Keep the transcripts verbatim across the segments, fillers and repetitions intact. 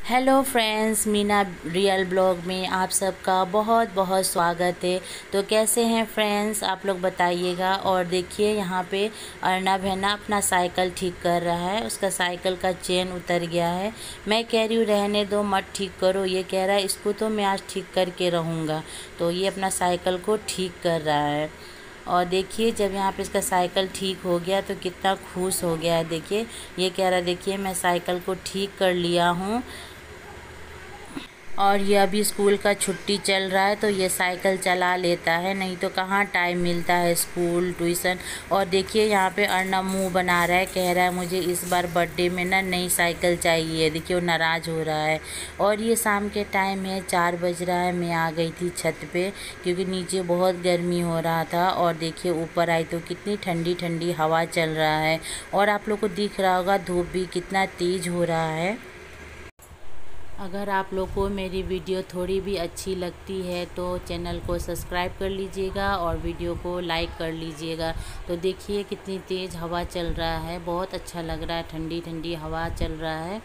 Hello friends, Meena real blog में आप सबका बहुत बहुत स्वागत है। तो कैसे हैं फ्रेंड्स, आप लोग बताइएगा। और देखिए यहाँ पे अर्नब है ना अपना साइकिल ठीक कर रहा है। उसका साइकिल का चेन उतर गया है। मैं कह रही हूँ रहने दो, मत ठीक करो। ये कह रहा है इसको तो मैं आज ठीक करके रहूँगा। तो ये अपना साइकिल को ठीक कर रहा है। और देखिए जब यहाँ पे इसका साइकिल ठीक हो गया तो कितना खुश हो गया है। देखिए ये कह रहा है देखिए मैं साइकिल को ठीक कर लिया हूँ। और ये अभी स्कूल का छुट्टी चल रहा है तो ये साइकिल चला लेता है, नहीं तो कहाँ टाइम मिलता है स्कूल ट्यूशन। और देखिए यहाँ पे अर्नब मुंह बना रहा है, कह रहा है मुझे इस बार बर्थडे में ना नई साइकिल चाहिए। देखिए वो नाराज़ हो रहा है। और ये शाम के टाइम है, चार बज रहा है। मैं आ गई थी छत पे क्योंकि नीचे बहुत गर्मी हो रहा था। और देखिए ऊपर आई तो कितनी ठंडी ठंडी हवा चल रहा है। और आप लोग को दिख रहा होगा धूप भी कितना तेज़ हो रहा है। अगर आप लोग को मेरी वीडियो थोड़ी भी अच्छी लगती है तो चैनल को सब्सक्राइब कर लीजिएगा और वीडियो को लाइक कर लीजिएगा। तो देखिए कितनी तेज़ हवा चल रहा है, बहुत अच्छा लग रहा है, ठंडी ठंडी हवा चल रहा है।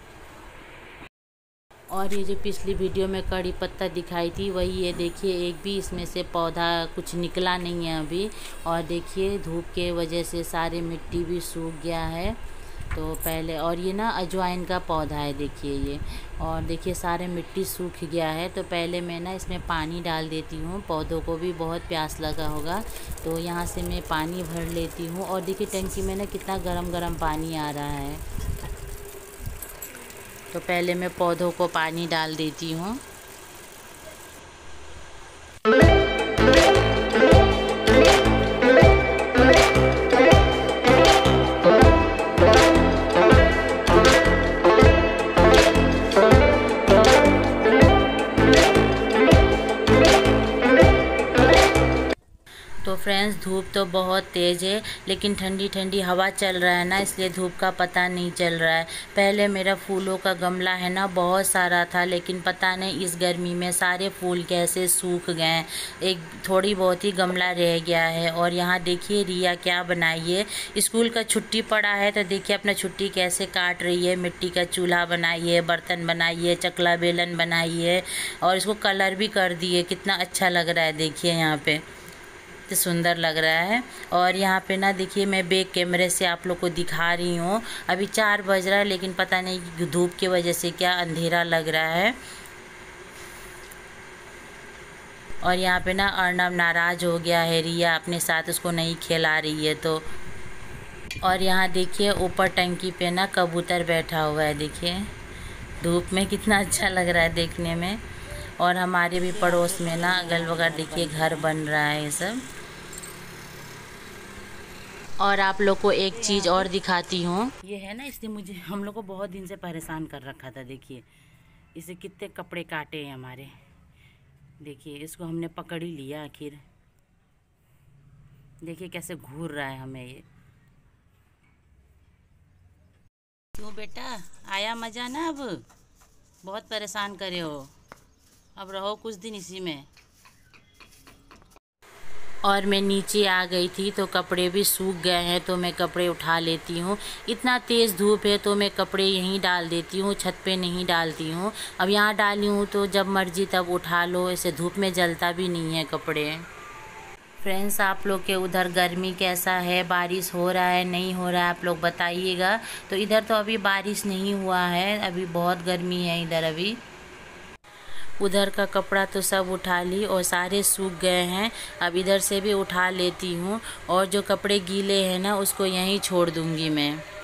और ये जो पिछली वीडियो में कड़ी पत्ता दिखाई थी वही है। देखिए एक भी इसमें से पौधा कुछ निकला नहीं है अभी। और देखिए धूप के वजह से सारी मिट्टी भी सूख गया है। तो पहले और ये ना अजवाइन का पौधा है देखिए ये। और देखिए सारे मिट्टी सूख गया है। तो पहले मैं ना इसमें पानी डाल देती हूँ, पौधों को भी बहुत प्यास लगा होगा। तो यहाँ से मैं पानी भर लेती हूँ। और देखिए टंकी में ना कितना गरम गरम पानी आ रहा है। तो पहले मैं पौधों को पानी डाल देती हूँ। तो फ्रेंड्स धूप तो बहुत तेज़ है लेकिन ठंडी ठंडी हवा चल रहा है ना, इसलिए धूप का पता नहीं चल रहा है। पहले मेरा फूलों का गमला है ना बहुत सारा था, लेकिन पता नहीं इस गर्मी में सारे फूल कैसे सूख गए। एक थोड़ी बहुत ही गमला रह गया है। और यहाँ देखिए रिया क्या बनाई है। स्कूल का छुट्टी पड़ा है तो देखिए अपना छुट्टी कैसे काट रही है। मिट्टी का चूल्हा बनाई है, बर्तन बनाई है, चकला बेलन बनाई है और इसको कलर भी कर दिए। कितना अच्छा लग रहा है देखिए यहाँ पे, तो सुंदर लग रहा है। और यहाँ पे ना देखिए मैं बैक कैमरे से आप लोग को दिखा रही हूँ। अभी चार बज रहा है लेकिन पता नहीं कि धूप की वजह से क्या अंधेरा लग रहा है। और यहाँ पे ना अर्नब नाराज़ हो गया है, रिया अपने साथ उसको नहीं खिला रही है तो। और यहाँ देखिए ऊपर टंकी पे ना कबूतर बैठा हुआ है। देखिए धूप में कितना अच्छा लग रहा है देखने में। और हमारे भी पड़ोस में ना अगल बगल देखिए घर बन रहा है ये सब। और आप लोग को एक चीज़ और दिखाती हूँ। ये है ना इसने मुझे हम लोग को बहुत दिन से परेशान कर रखा था। देखिए इसे कितने कपड़े काटे हैं हमारे। देखिए इसको हमने पकड़ ही लिया आखिर। देखिए कैसे घूर रहा है हमें ये। क्यों बेटा आया मज़ा ना? अब बहुत परेशान करे हो, अब रहो कुछ दिन इसी में। और मैं नीचे आ गई थी तो कपड़े भी सूख गए हैं तो मैं कपड़े उठा लेती हूँ। इतना तेज़ धूप है तो मैं कपड़े यहीं डाल देती हूँ, छत पे नहीं डालती हूँ। अब यहाँ डाली हूँ तो जब मर्जी तब उठा लो, ऐसे धूप में जलता भी नहीं है कपड़े। फ्रेंड्स आप लोग के उधर गर्मी कैसा है, बारिश हो रहा है नहीं हो रहा है, आप लोग बताइएगा। तो इधर तो अभी बारिश नहीं हुआ है, अभी बहुत गर्मी है इधर अभी। उधर का कपड़ा तो सब उठा ली और सारे सूख गए हैं। अब इधर से भी उठा लेती हूँ और जो कपड़े गीले हैं ना उसको यहीं छोड़ दूँगी मैं।